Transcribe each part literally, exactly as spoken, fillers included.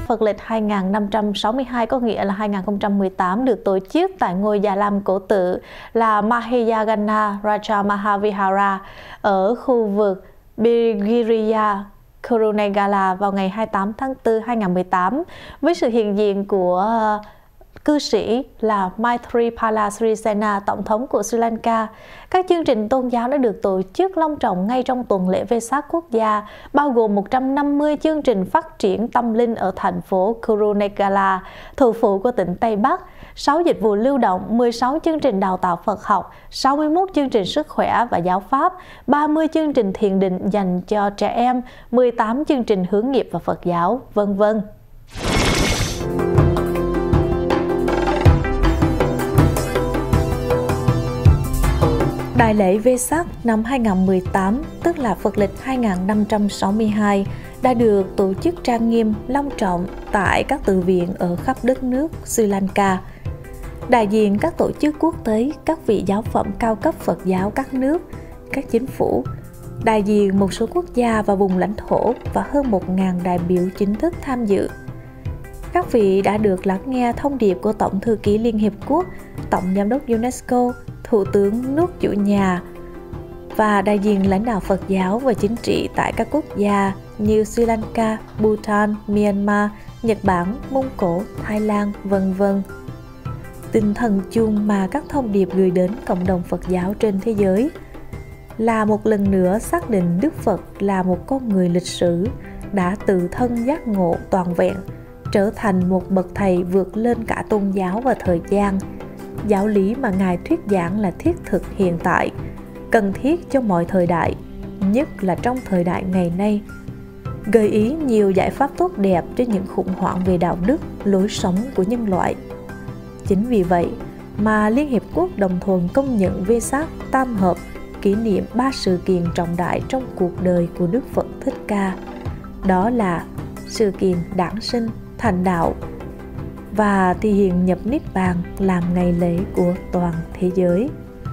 Phật lịch hai nghìn năm trăm sáu mươi hai, có nghĩa là hai nghìn không trăm mười tám, được tổ chức tại ngôi Già Lam cổ tự là Mahayagana Raja Mahavihara ở khu vực Birgiriya, Kurunegala vào ngày hai mươi tám tháng tư hai nghìn không trăm mười tám, với sự hiện diện của cư sĩ là Maithripala Sirisena, tổng thống của Sri Lanka. Các chương trình tôn giáo đã được tổ chức long trọng ngay trong tuần lễ Vesak quốc gia, bao gồm một trăm năm mươi chương trình phát triển tâm linh ở thành phố Kurunegala, thủ phủ của tỉnh Tây Bắc, sáu dịch vụ lưu động, mười sáu chương trình đào tạo Phật học, sáu mươi mốt chương trình sức khỏe và giáo pháp, ba mươi chương trình thiền định dành cho trẻ em, mười tám chương trình hướng nghiệp và Phật giáo, vân vân. Đại lễ Vesak năm hai nghìn không trăm mười tám, tức là Phật lịch hai nghìn năm trăm sáu mươi hai, đã được tổ chức trang nghiêm, long trọng tại các tự viện ở khắp đất nước Sri Lanka. Đại diện các tổ chức quốc tế, các vị giáo phẩm cao cấp Phật giáo các nước, các chính phủ, đại diện một số quốc gia và vùng lãnh thổ và hơn một nghìn đại biểu chính thức tham dự. Các vị đã được lắng nghe thông điệp của Tổng thư ký Liên Hiệp Quốc, Tổng giám đốc UNESCO, Thủ tướng nước chủ nhà và đại diện lãnh đạo Phật giáo và chính trị tại các quốc gia như Sri Lanka, Bhutan, Myanmar, Nhật Bản, Mông Cổ, Thái Lan, vân vân. Tinh thần chung mà các thông điệp gửi đến cộng đồng Phật giáo trên thế giới là một lần nữa xác định Đức Phật là một con người lịch sử đã tự thân giác ngộ toàn vẹn, trở thành một bậc thầy vượt lên cả tôn giáo và thời gian. Giáo lý mà Ngài thuyết giảng là thiết thực hiện tại, cần thiết cho mọi thời đại, nhất là trong thời đại ngày nay, gợi ý nhiều giải pháp tốt đẹp cho những khủng hoảng về đạo đức, lối sống của nhân loại. Chính vì vậy mà Liên Hiệp Quốc đồng thuận công nhận Vesak tam hợp, kỷ niệm ba sự kiện trọng đại trong cuộc đời của Đức Phật Thích Ca. Đó là sự kiện đản sinh, thành đạo và thi hiện nhập Niết Bàn làm ngày lễ của toàn thế giới.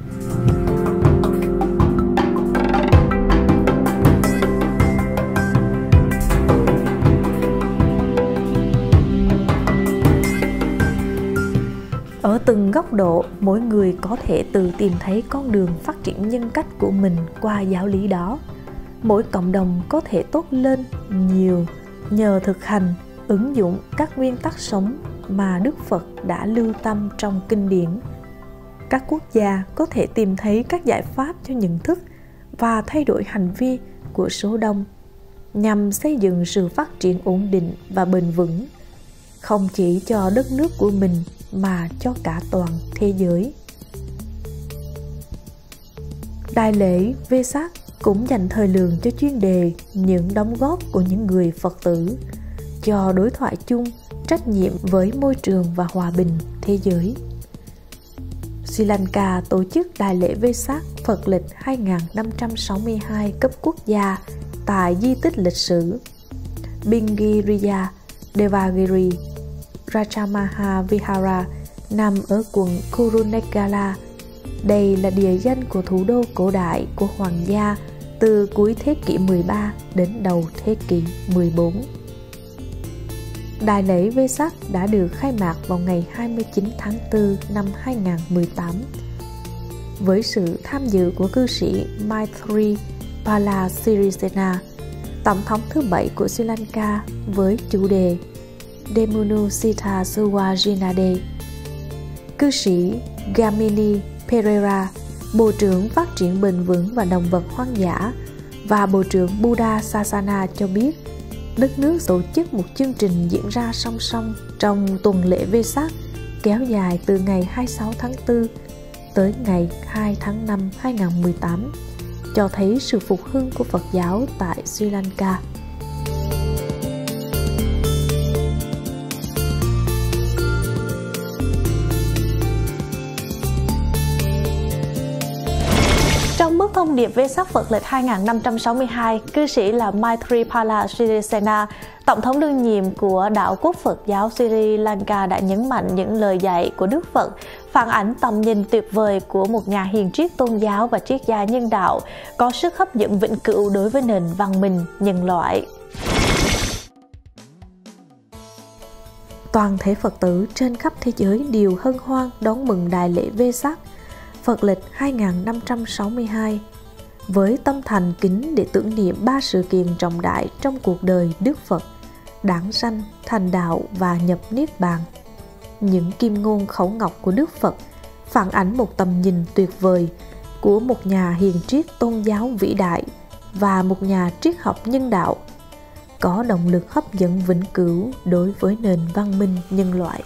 Ở từng góc độ, mỗi người có thể tự tìm thấy con đường phát triển nhân cách của mình qua giáo lý đó. Mỗi cộng đồng có thể tốt lên nhiều nhờ thực hành, ứng dụng các nguyên tắc sống mà Đức Phật đã lưu tâm trong kinh điển. Các quốc gia có thể tìm thấy các giải pháp cho nhận thức và thay đổi hành vi của số đông nhằm xây dựng sự phát triển ổn định và bền vững, không chỉ cho đất nước của mình mà cho cả toàn thế giới. Đại lễ Vesak cũng dành thời lượng cho chuyên đề những đóng góp của những người Phật tử cho đối thoại chung, trách nhiệm với môi trường và hòa bình thế giới. Sri Lanka tổ chức Đại lễ Vesak Phật lịch hai nghìn năm trăm sáu mươi hai cấp quốc gia tại di tích lịch sử Birgiriya Devagiri Rajamaha Vihara nằm ở quận Kurunegala. Đây là địa danh của thủ đô cổ đại của hoàng gia từ cuối thế kỷ mười ba đến đầu thế kỷ mười bốn. Đại lễ Vesak đã được khai mạc vào ngày hai mươi chín tháng tư năm hai nghìn không trăm mười tám với sự tham dự của cư sĩ Maithripala Sirisena, tổng thống thứ bảy của Sri Lanka, với chủ đề Demunu Sita Suwajinade, cư sĩ Gamini Pereira, Bộ trưởng Phát triển Bền vững và Động vật hoang dã, và Bộ trưởng Buddha Sasana cho biết đất nước tổ chức một chương trình diễn ra song song trong tuần lễ Vesak kéo dài từ ngày hai mươi sáu tháng tư tới ngày hai tháng năm hai nghìn không trăm mười tám, cho thấy sự phục hưng của Phật giáo tại Sri Lanka. Trong bức thông điệp Vesak Phật lịch hai nghìn năm trăm sáu mươi hai, cư sĩ là Maithripala Sirisena, tổng thống đương nhiệm của đạo quốc Phật giáo Sri Lanka, đã nhấn mạnh những lời dạy của Đức Phật phản ánh tầm nhìn tuyệt vời của một nhà hiền triết tôn giáo và triết gia nhân đạo có sức hấp dẫn vĩnh cửu đối với nền văn minh nhân loại. Toàn thể Phật tử trên khắp thế giới đều hân hoan đón mừng đại lễ Vesak, Phật lịch hai nghìn năm trăm sáu mươi hai, với tâm thành kính để tưởng niệm ba sự kiện trọng đại trong cuộc đời Đức Phật: đản sanh, thành đạo và nhập niết bàn. Những kim ngôn khẩu ngọc của Đức Phật phản ảnh một tầm nhìn tuyệt vời của một nhà hiền triết tôn giáo vĩ đại và một nhà triết học nhân đạo, có động lực hấp dẫn vĩnh cửu đối với nền văn minh nhân loại.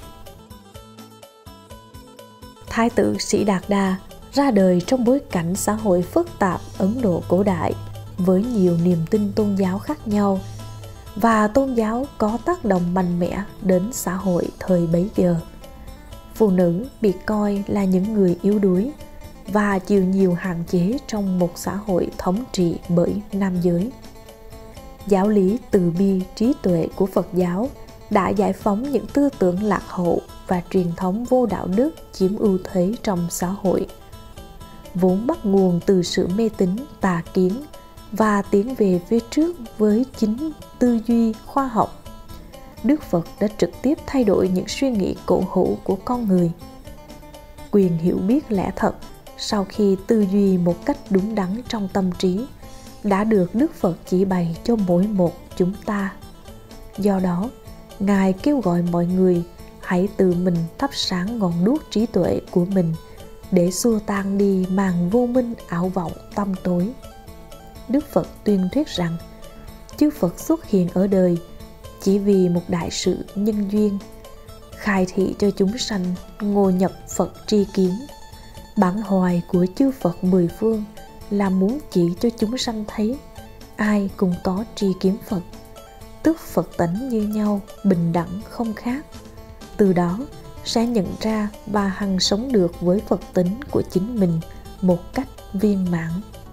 Thái tử Sĩ Đạt Đa ra đời trong bối cảnh xã hội phức tạp Ấn Độ cổ đại với nhiều niềm tin tôn giáo khác nhau, và tôn giáo có tác động mạnh mẽ đến xã hội thời bấy giờ. Phụ nữ bị coi là những người yếu đuối và chịu nhiều hạn chế trong một xã hội thống trị bởi nam giới. Giáo lý từ bi trí tuệ của Phật giáo đã giải phóng những tư tưởng lạc hậu và truyền thống vô đạo đức chiếm ưu thế trong xã hội, vốn bắt nguồn từ sự mê tín tà kiến, và tiến về phía trước với chính tư duy khoa học. Đức Phật đã trực tiếp thay đổi những suy nghĩ cổ hủ của con người. Quyền hiểu biết lẽ thật sau khi tư duy một cách đúng đắn trong tâm trí đã được Đức Phật chỉ bày cho mỗi một chúng ta. Do đó, Ngài kêu gọi mọi người hãy tự mình thắp sáng ngọn đuốc trí tuệ của mình để xua tan đi màn vô minh ảo vọng tăm tối. Đức Phật tuyên thuyết rằng chư Phật xuất hiện ở đời chỉ vì một đại sự nhân duyên, khai thị cho chúng sanh ngộ nhập Phật tri kiến. Bản hoài của chư Phật mười phương là muốn chỉ cho chúng sanh thấy ai cũng có tri kiến Phật, tức Phật tánh như nhau, bình đẳng không khác. Từ đó sẽ nhận ra và hằng sống được với Phật tính của chính mình một cách viên mãn.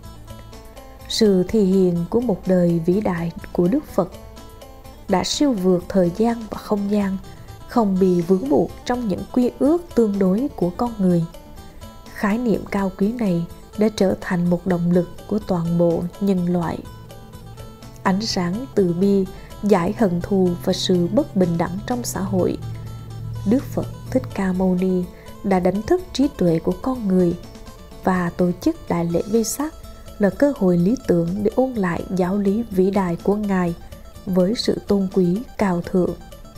Sự thị hiện của một đời vĩ đại của Đức Phật đã siêu vượt thời gian và không gian, không bị vướng buộc trong những quy ước tương đối của con người. Khái niệm cao quý này đã trở thành một động lực của toàn bộ nhân loại. Ánh sáng từ bi giải hận thù và sự bất bình đẳng trong xã hội. Đức Phật Thích Ca Mâu Ni đã đánh thức trí tuệ của con người, và tổ chức đại lễ Vesak là cơ hội lý tưởng để ôn lại giáo lý vĩ đại của Ngài với sự tôn quý cao thượng.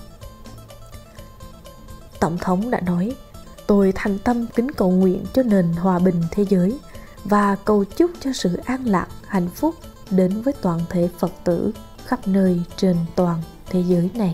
Tổng thống đã nói: "Tôi thành tâm kính cầu nguyện cho nền hòa bình thế giới và cầu chúc cho sự an lạc, hạnh phúc đến với toàn thể Phật tử khắp nơi trên toàn thế giới này."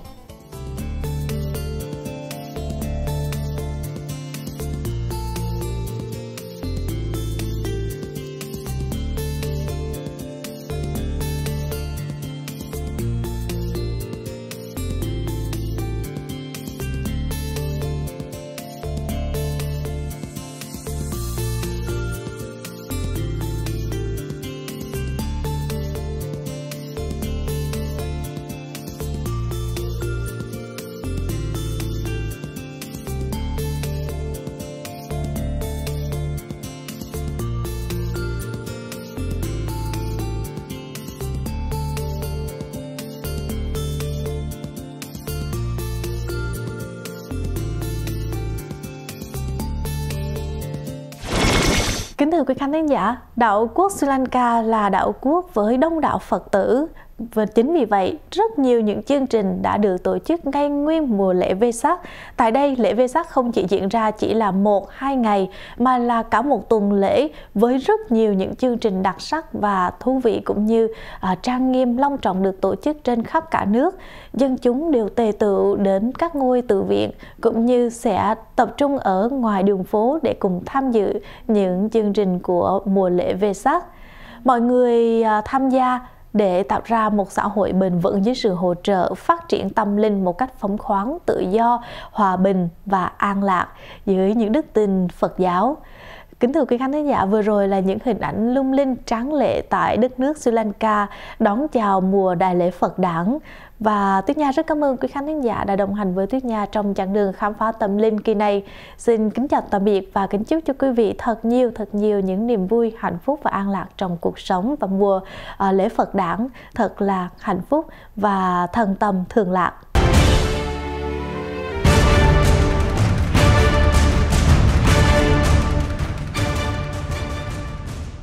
Kính thưa quý khán thính giả, đạo quốc Sri Lanka là đạo quốc với đông đảo Phật tử, và chính vì vậy rất nhiều những chương trình đã được tổ chức ngay nguyên mùa lễ Vesak. Tại đây, lễ Vesak không chỉ diễn ra chỉ là một hai ngày mà là cả một tuần lễ với rất nhiều những chương trình đặc sắc và thú vị, cũng như à, trang nghiêm long trọng được tổ chức trên khắp cả nước. Dân chúng đều tề tựu đến các ngôi tự viện cũng như sẽ tập trung ở ngoài đường phố để cùng tham dự những chương trình của mùa lễ Vesak. Mọi người à, tham gia để tạo ra một xã hội bền vững dưới sự hỗ trợ phát triển tâm linh một cách phóng khoáng, tự do, hòa bình và an lạc dưới những đức tin Phật giáo. Kính thưa quý khán thính giả, vừa rồi là những hình ảnh lung linh tráng lệ tại đất nước Sri Lanka đón chào mùa đại lễ Phật đản. Và Tuyết Nha rất cảm ơn quý khán thính giả đã đồng hành với Tuyết Nha trong chặng đường khám phá tâm linh kỳ này. Xin kính chào tạm biệt và kính chúc cho quý vị thật nhiều thật nhiều những niềm vui, hạnh phúc và an lạc trong cuộc sống, và mùa uh, lễ Phật đản thật là hạnh phúc và thần tâm thường lạc.